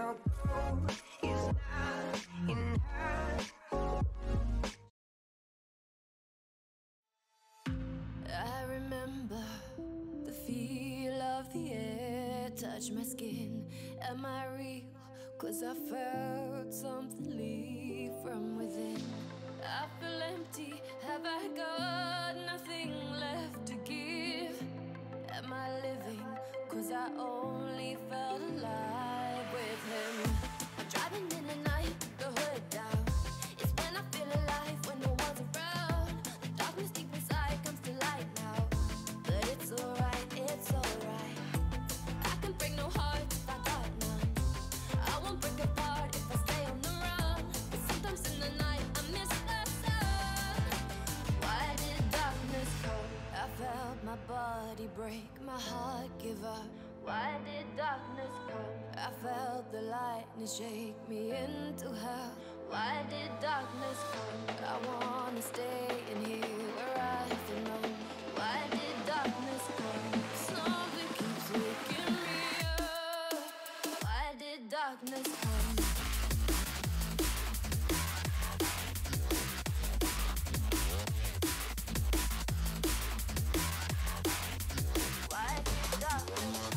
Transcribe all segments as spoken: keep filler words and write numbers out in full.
your goal is not in her. I remember the feel of the air touch my skin. Am I real? Cause I felt something leave from within. I feel empty, have I got nothing left to give? Am I living? Cause I only felt alive with him. I'm driving in the night, the hood down. It's when I feel alive, when no one's around. The darkness deep inside comes to light now. But it's alright, it's alright. I can break no heart if I got none. I won't break apart if I stay on the run. But sometimes in the night I miss the sun. Why did darkness come? I felt my body break, my heart give up. Why did darkness come? I felt the lightning shake me into hell. Why did darkness come? I wanna stay in here where I feel known. Why did darkness come? Something keeps waking me up. Why did darkness come? Why did darkness come?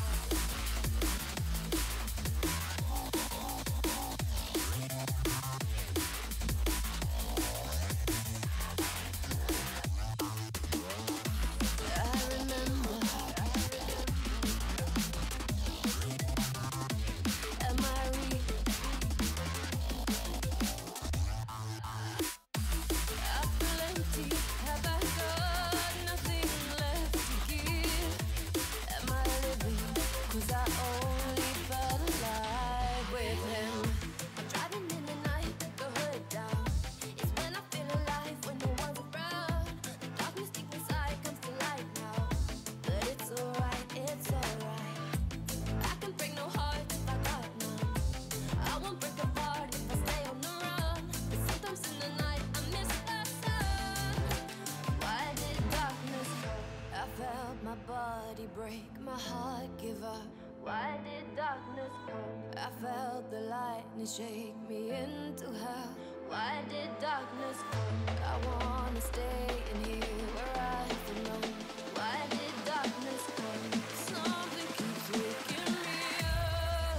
Break, my heart give up. Why did darkness come? I felt the lightning shake me into hell. Why did darkness come? I wanna stay in here where I feel known. Why did darkness come? Something keeps waking me up.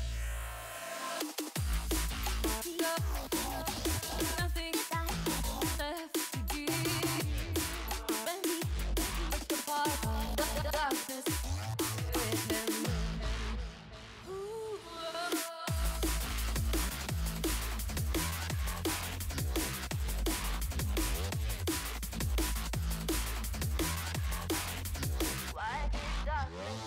Nothing left to give. When we break apart, the darkness with him. Ooh. Why did darkness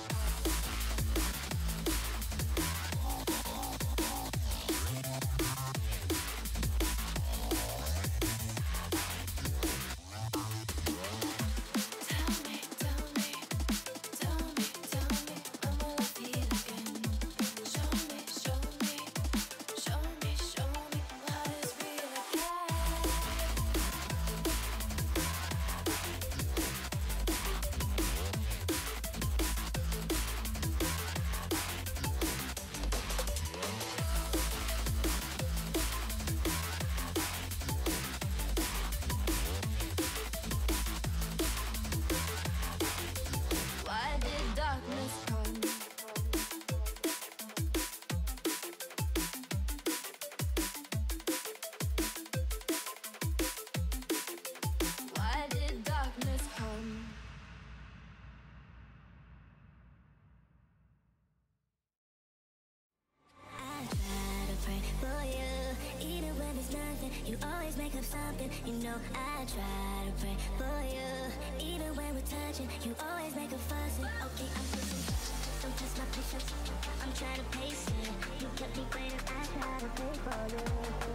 you always make up something. You know I try to pray for you. Even when we're touching, you always make a fussing. Okay, I'm pushing. Don't test my patience. I'm trying to pace it. You kept me waiting. I try to pray for you.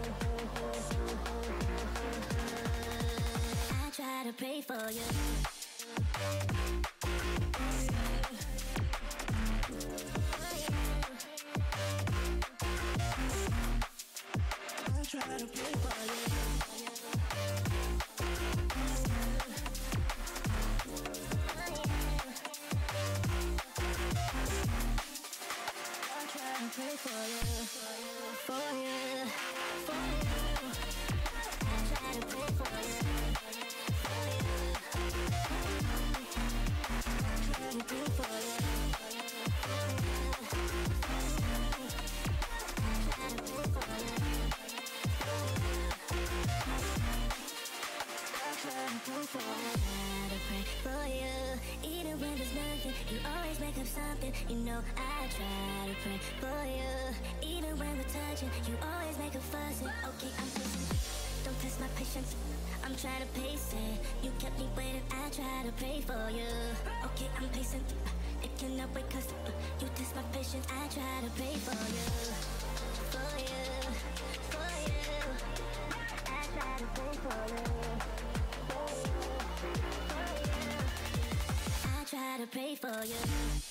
I try to pray for you. Try to play for you. I try to pray for you, for you, for you. I try to pray for you, for you. I try to pray for you, for you. I try to pray for you, I try to pray for you. I try to pray for you. Even when there's nothing, you always make up something. You know I try to pray for you. Even when we're touching, you always make a fuss. Okay, I'm patient. Don't test my patience. I'm trying to pace it. You kept me waiting. I try to pray for you. Okay, I'm patient. It cannot wait 'cause you test my patience. I try to pray for you, for you, for you. I try to pray for you, for you, for you. I try to pray for you.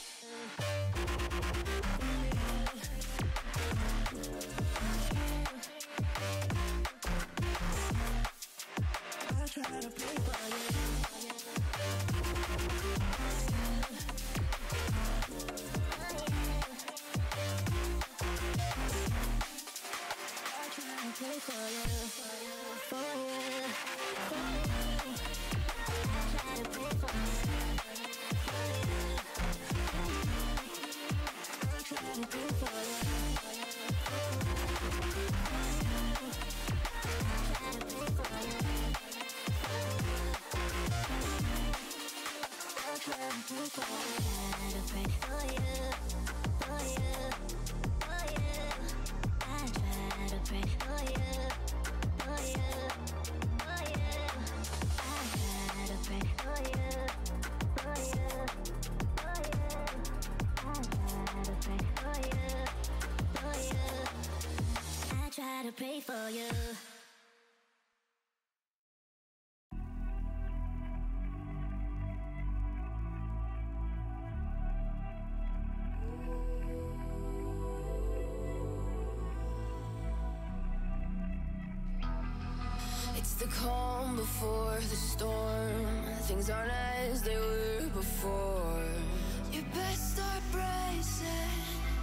I try to pray for you. I try to pray for you, for you, for you, for you. I try to pray for you, for you, I try to pray for you, for you, I try to pray for you. I try to pray for you, for you, for you. I try to pray for you, for you, for you. I try to pray for you, for you, for you. I try to pray for you, for you. I try to pray for you. It's the calm before the storm. Things aren't as they were before. You best start bracing.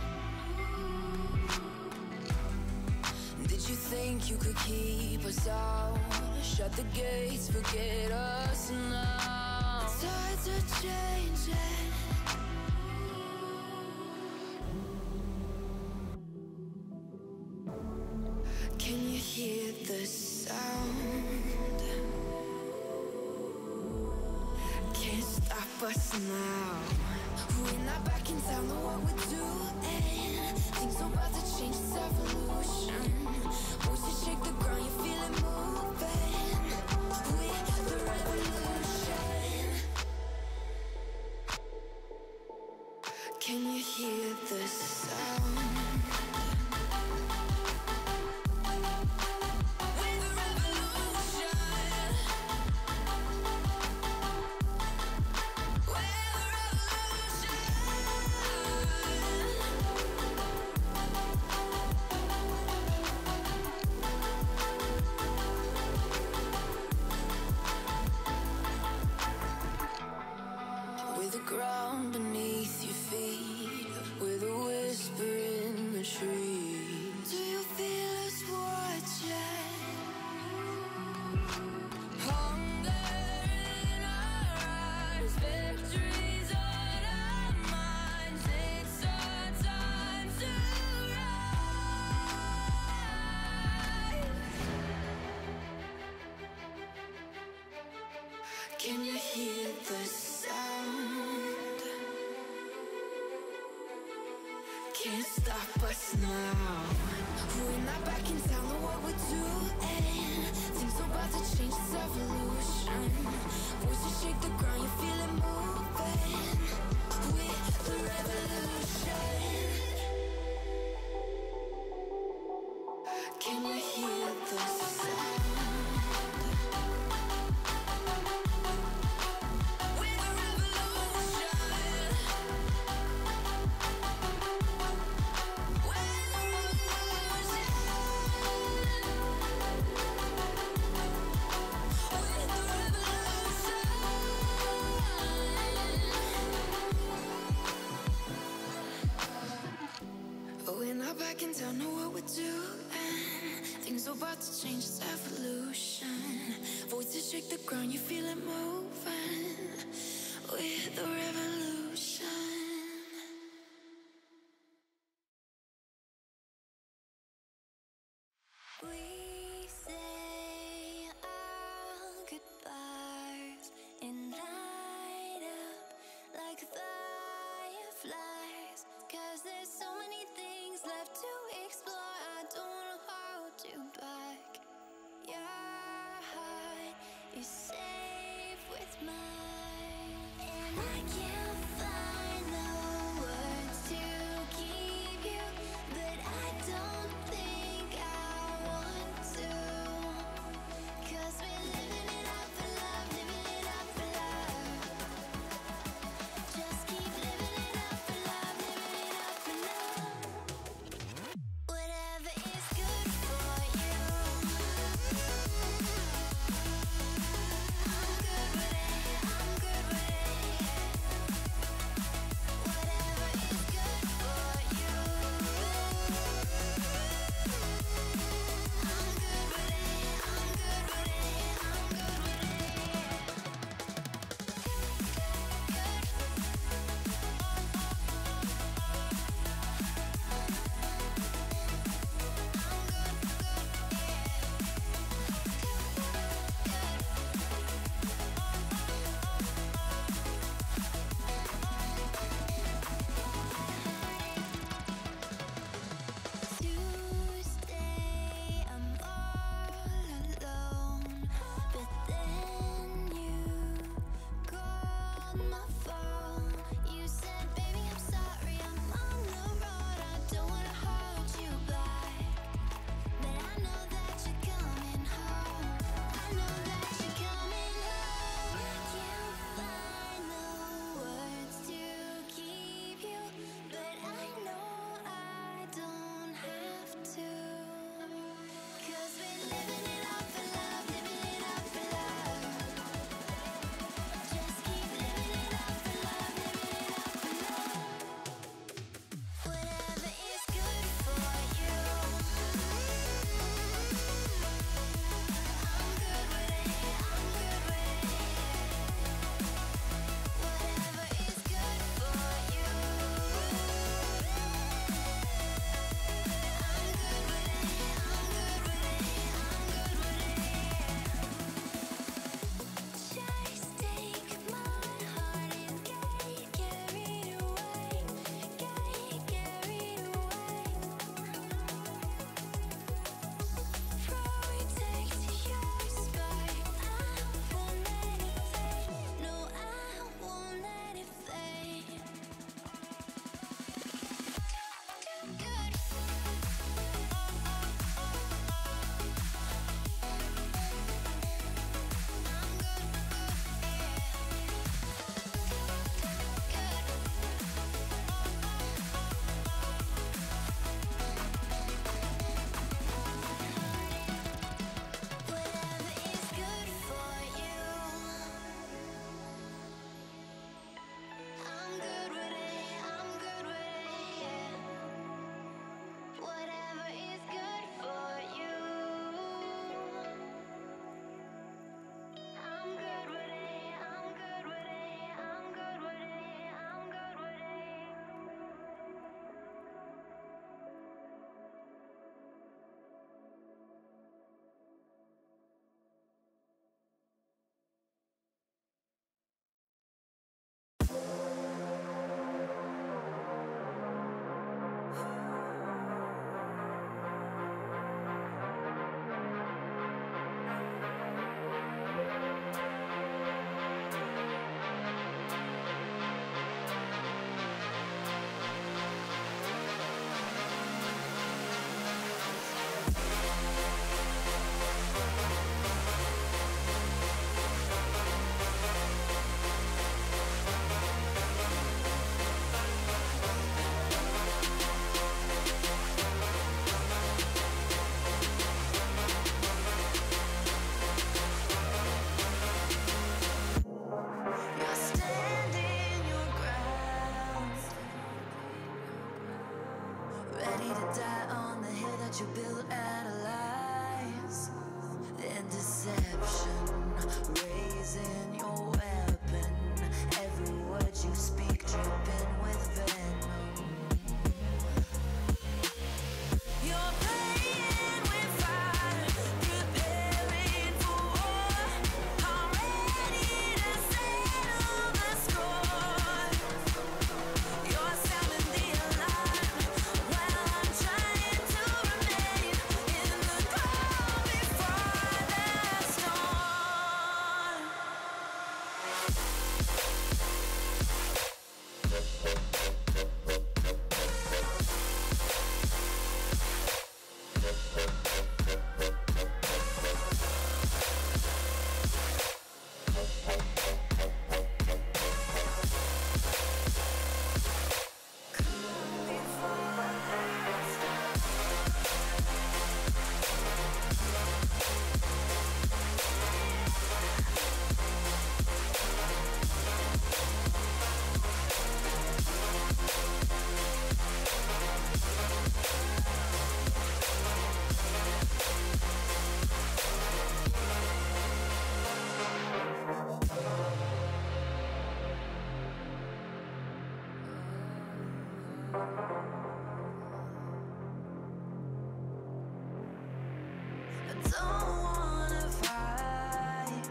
Did you think you could keep us out? Shut the gates, forget us now. The tides are changing. Can you hear the sound? Can't stop us now. We're not back in town, know what we're doing. Things are about to change, it's evolution. Voices shake the ground, you feel it moving. We're the revolution. Can you hear the sound? Ground beneath your feet, with a whisper in the trees. Do you feel us watching? Hunger in our eyes, victories on our minds. It's our time to rise. Can you hear the sound? Can't stop us now. We're not back in town, know what we're doing. Things are about to change, it's evolution. Voices shake the ground, you feel it moving. We're the revolution. Can you hear the sound? Pulling up back in town, know what we're doing. Things are about to change, it's evolution. Voices shake the ground, you feel it moving with the revolution. We say our goodbyes and light up like fireflies, 'cause there's so many things left to explore. I don't wanna hold you back. Your heart is safe with mine, and I can't ready to die on the hill that you built out of lies and deception, raising your weapon, every word you speak dripping with venom. You're playing with fire, preparing for war. I'm ready to settle the score. You're sounding the alarm while I'm trying to remain in the calm before the storm. I don't wanna fight,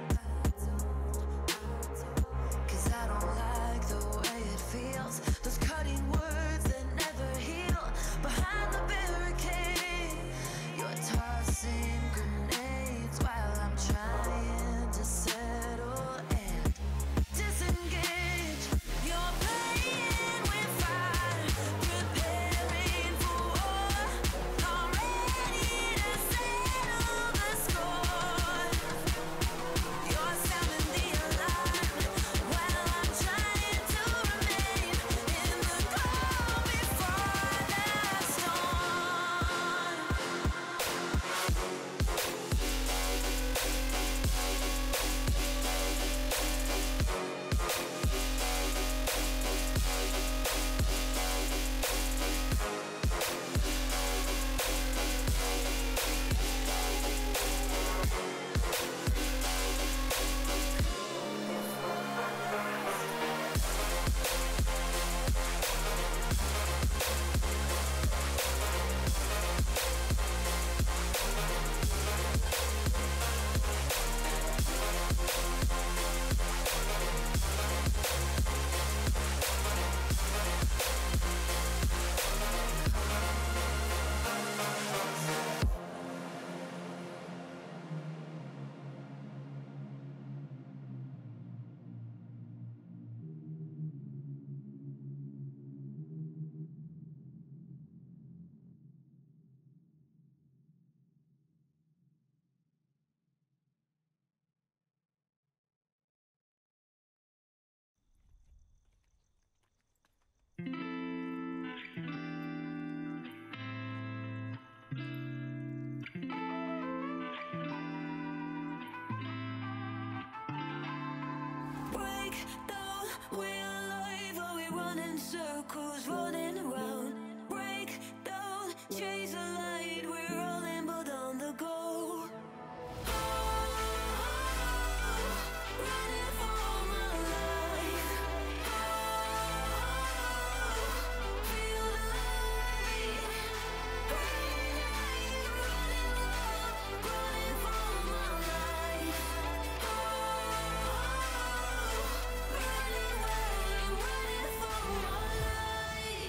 'cause I don't like the way it feels. Those cutting words that never heal. Behind the barricade, you're tossing grenades while I'm trying to settle and disengage. You're playing with fire, preparing for war. I'm ready to settle the score. You're sounding the alarm while I'm trying to remain in the calm before the storm. Break down, we're alive, are we running circles, running around? Break down, chase the light, we're all in but on the go. Oh, running for my life. Oh, feel the light. Running, running, running for my life. Oh, running, running, running for my life.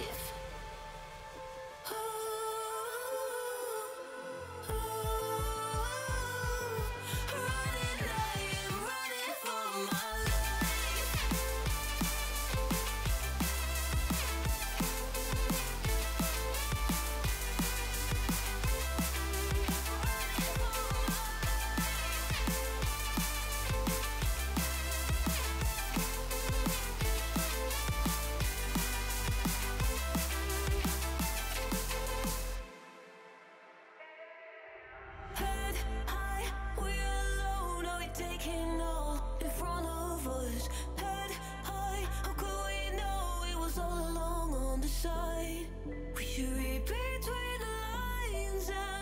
side. We should read between the lines.